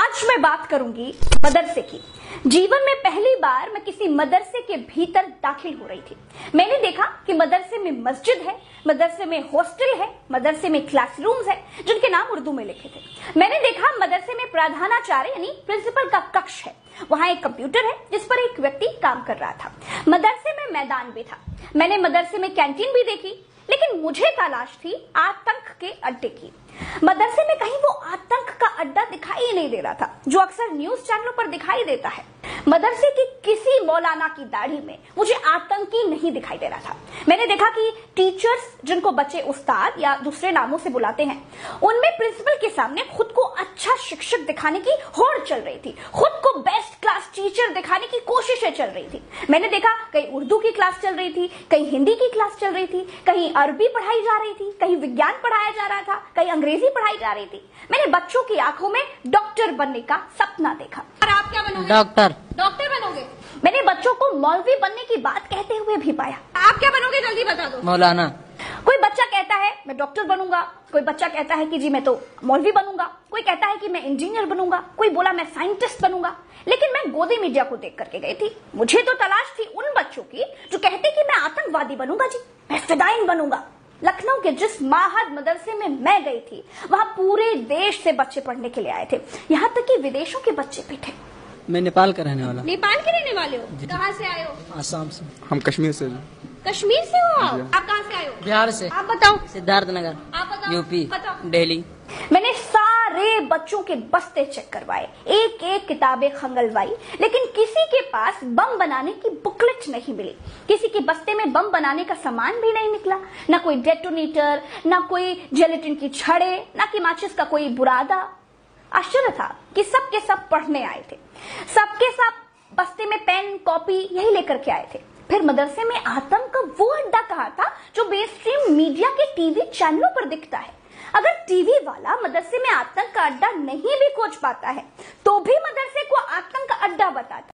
आज मैं बात करूंगी मदरसे की। जीवन में पहली बार मैं किसी मदरसे के भीतर दाखिल हो रही थी। मैंने देखा कि मदरसे में मस्जिद है, मदरसे में हॉस्टल है, मदरसे में क्लासरूम्स है जिनके नाम उर्दू में लिखे थे। मैंने देखा मदरसे में प्रधानाचार्य यानी प्रिंसिपल का कक्ष है, वहां एक कंप्यूटर है जिस पर एक व्यक्ति काम कर रहा था। मदरसे में मैदान भी था। मैंने मदरसे में कैंटीन भी देखी, लेकिन मुझे तलाश थी आतंक के अड्डे की। मदरसे में कहीं वो आतंक का अड्डा दिखाई ही नहीं दे रहा था जो अक्सर न्यूज चैनलों पर दिखाई देता है। मदरसे की किसी मौलाना की दाढ़ी में मुझे आतंकी नहीं दिखाई दे रहा था। मैंने देखा कि टीचर्स, जिनको बच्चे उस्ताद या दूसरे नामों से बुलाते हैं, उनमें प्रिंसिपल के सामने खुद को अच्छा शिक्षक दिखाने की होड़ चल रही थी, खुद को बेस्ट क्लास टीचर दिखाने की कोशिशें चल रही थी। मैंने देखा कहीं उर्दू की क्लास चल रही थी, कहीं हिंदी की क्लास चल रही थी, कहीं अरबी पढ़ाई जा रही थी, कहीं विज्ञान पढ़ाया जा रहा था, कहीं अंग्रेजी पढ़ाई जा रही थी। मैंने बच्चों की आंखों में डॉक्टर बनने का सपना देखा। और आप क्या बनोगे? डॉक्टर। डॉक्टर बनोगे? मैंने बच्चों को मौलवी बनने की बात कहते हुए भी पाया। आप क्या बनोगे जल्दी बता दो। मौलाना। कोई बच्चा कहता है मैं डॉक्टर बनूंगा, कोई बच्चा कहता है कि जी मैं तो मौलवी बनूंगा, कोई कहता है कि मैं इंजीनियर बनूंगा, कोई बोला मैं साइंटिस्ट बनूंगा। लेकिन मैं गोदी मीडिया को देख करके गई थी। मुझे तो तलाश थी उन बच्चों की जो कहते कि मैं आतंकवादी बनूंगा, जी मैं फिदाइन बनूंगा। लखनऊ के जिस माहद मदरसे में मैं गई थी, वहां पूरे देश से बच्चे पढ़ने के लिए आए थे, यहाँ तक कि विदेशों के बच्चे भी थे। मैं नेपाल का रहने वाला। नेपाल के रहने वाले हो? कहाँ से आए हो? आसाम से। हम कश्मीर से। कश्मीर से हो आप? आप कहाँ से आए हो? बिहार से। आप बताओ। सिद्धार्थनगर। आप बताओ। यूपी। बताओ। दिल्ली। मैंने सारे बच्चों के बस्ते चेक करवाए, एक एक किताबें खंगलवाई, लेकिन किसी के पास बम बनाने की बुकलेट नहीं मिली। किसी के बस्ते में बम बनाने का सामान भी नहीं निकला, ना कोई डेटोनेटर, ना कोई जेलेटिन की छड़े, ना कि माचिस का कोई बुरादा। आश्चर्य था कि सब के सब पढ़ने आए थे, सबके सब बस्ते में पेन कॉपी यही लेकर के आए थे। फिर मदरसे में आतंक का वो अड्डा कहाँ था जो बेस्ट्रीम मीडिया के टीवी चैनलों पर दिखता है? अगर टीवी वाला मदरसे में आतंक का अड्डा नहीं भी खोज पाता है तो भी मदरसे को आतंक का अड्डा बताता है।